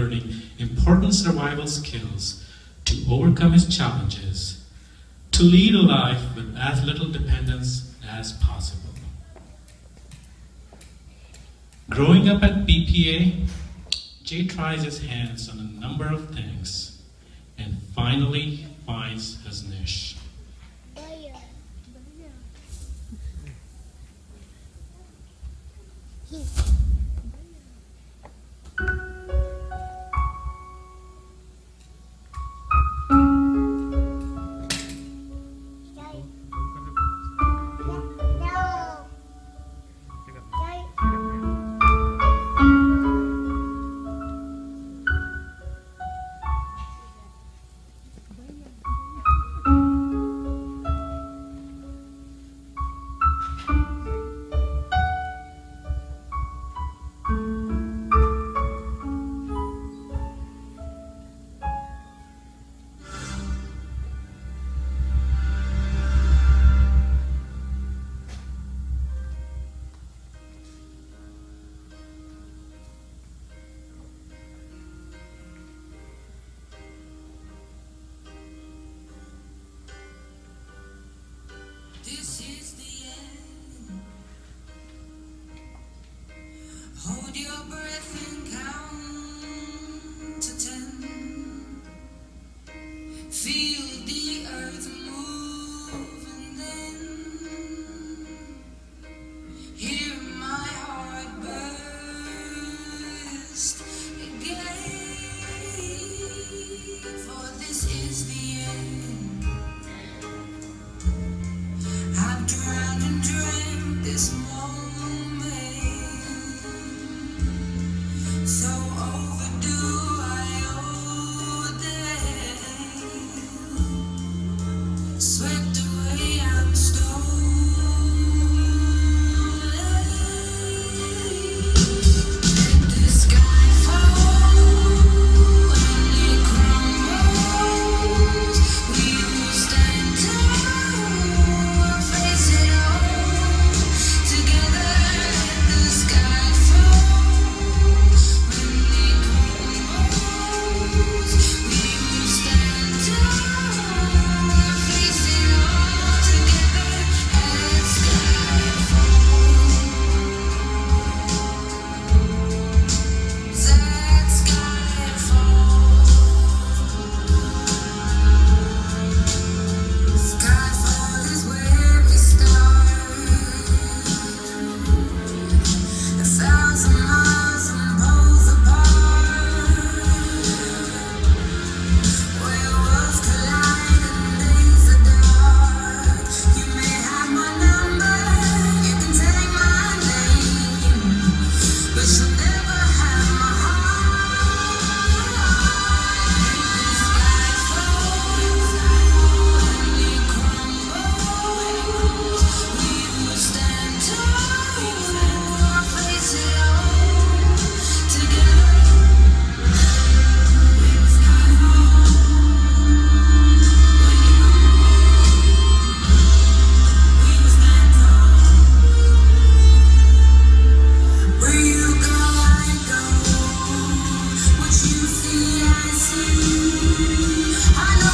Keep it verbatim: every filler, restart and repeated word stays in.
learning important survival skills to overcome his challenges, to lead a life with as little dependence as possible. Growing up at B P A, Jay tries his hands on a number of things and finally finds his niche. This is the end. Hold your breath and count to ten. Feel the earth move and then hear my heart burst again. For this is the end. I've drowned and dreamt this moment, so overdue I owe them. Swept away, I'm stolen. Let the sky fall and it crumbles. We will stand tall, face it all together. Let the sky fall when it crumbles. We will stand tall, face it all together. Let sky fall. Let sky fall. Skyfall is where we start. A thousand miles from poles apart, where worlds collide and days are dark. You may have my number, you can take my name, but you'll never have my heart. When it crumbles, we will stand tall, face it all together. When sky falls, when it crumbles, we will stand tall. Where you go, I go. What you see, I see. I know.